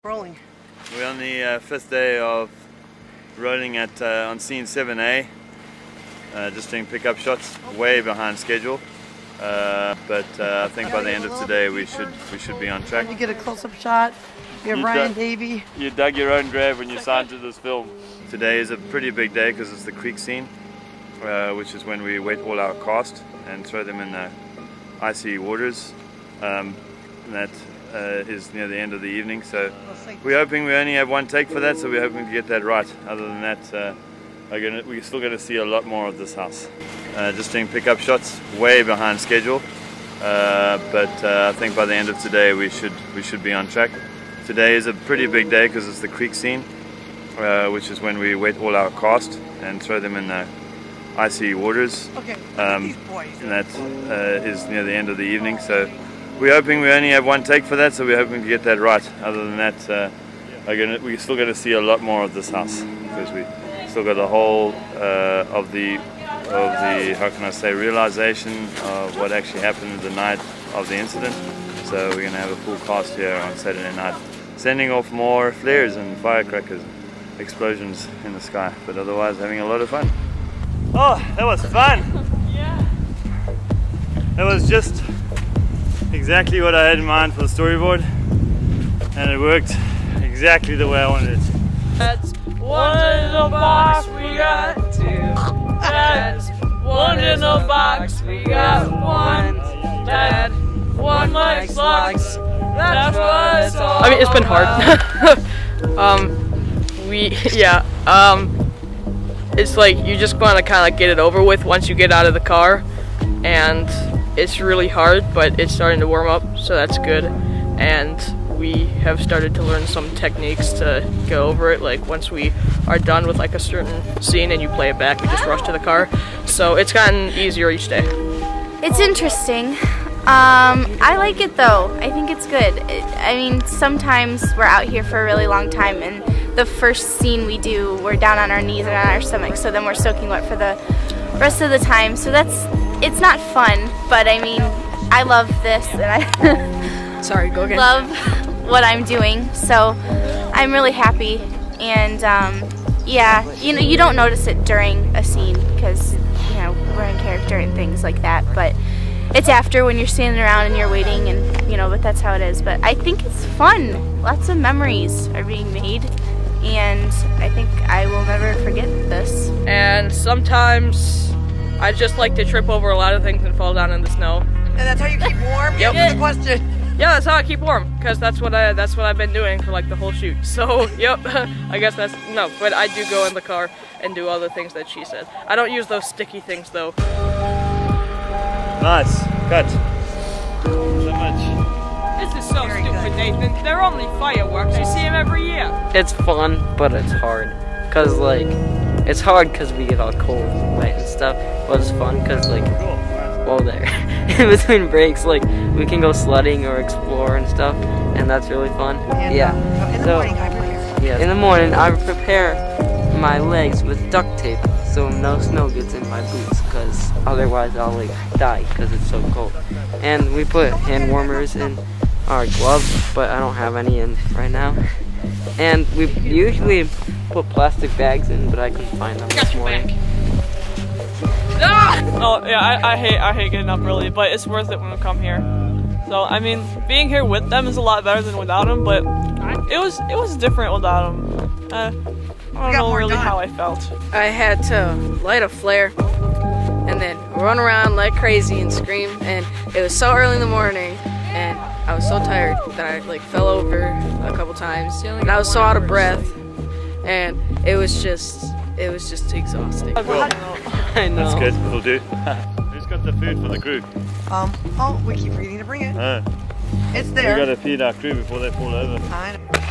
Rolling. We're on the fifth day of rolling at on scene 7A. Just doing pickup shots, way behind schedule. But I think by the end of today we should be on track. You get a close-up shot. You have Ryan Davey. You dug your own grave when you signed to this film. Today is a pretty big day because it's the creek scene, which is when we wet all our cast and throw them in the icy waters. That is near the end of the evening, so we're hoping we only have one take for that, so we're hoping to get that right. Other than that, we're still going to see a lot more of this house. Just doing pickup shots, way behind schedule, but I think by the end of today we should be on track. Today is a pretty big day because it's the creek scene, which is when we wet all our cast and throw them in the icy waters. And that is near the end of the evening, so we're hoping we only have one take for that, so we're hoping to get that right. Other than that, we're still going to see a lot more of this house because we still got the whole of the how can I say, realization of what actually happened the night of the incident. So we're going to have a full cast here on Saturday night, sending off more flares and firecrackers, explosions in the sky, but otherwise having a lot of fun. Oh, that was fun! Yeah. That was just exactly what I had in mind for the storyboard, and it worked exactly the way I wanted it. That's one in the box, we got two. That's one in the box, we got one. Dad, one likes locks, that's what it's all. I mean, it's been hard. It's like you just want to kind of get it over with once you get out of the car, and it's really hard, but it's starting to warm up, so that's good. And we have started to learn some techniques to go over it. Like once we are done with like a certain scene and you play it back, we just rush to the car. So it's gotten easier each day. It's interesting. I like it though. I think it's good. I mean, sometimes we're out here for a really long time, and the first scene we do, we're down on our knees and on our stomachs, so then we're soaking wet for the rest of the time. So it's not fun, but I mean, I love this, and I Sorry, go again. love what I'm doing, so I'm really happy. And yeah, you don't notice it during a scene because we're in character and things like that, but it's after when you're standing around and you're waiting, and but that's how it is. But I think it's fun. Lots of memories are being made, and I think I will never forget this. And sometimes I just like to trip over a lot of things and fall down in the snow. And that's how you keep warm? Yep. Answer the question. Yeah, that's how I keep warm, because that's what I've been doing for like the whole shoot. So, yep, I guess but I do go in the car and do all the things that she said. I don't use those sticky things though. Nice, cut. So much. This is so stupid, Nathan. They're only fireworks. You see them every year. It's fun, but it's hard. Cause like, it's hard cause we get all cold and wet and stuff. But it's fun cause like, well there, in between breaks, like we can go sledding or explore and stuff, and that's really fun. And, yeah. In the morning, I prepare. Yeah. In the morning, I prepare my legs with duct tape so no snow gets in my boots, cause otherwise I'll like die cause it's so cold. And we put hand warmers in our gloves, but I don't have any in right now. And we usually put plastic bags in, but I couldn't find them this morning. Oh yeah, I hate getting up early, but it's worth it when we come here. So I mean, being here with them is a lot better than without them, but it was different without them. I don't know really how I felt. I had to light a flare and then run around like crazy and scream, and it was so early in the morning and I was so tired that I like fell over a couple times and I was so out of breath, and it was just exhausting. I know. That's good, we'll do. Who's got the food for the crew? Oh, we keep forgetting to bring it. It's We there. gotta feed our crew before they fall over. I know.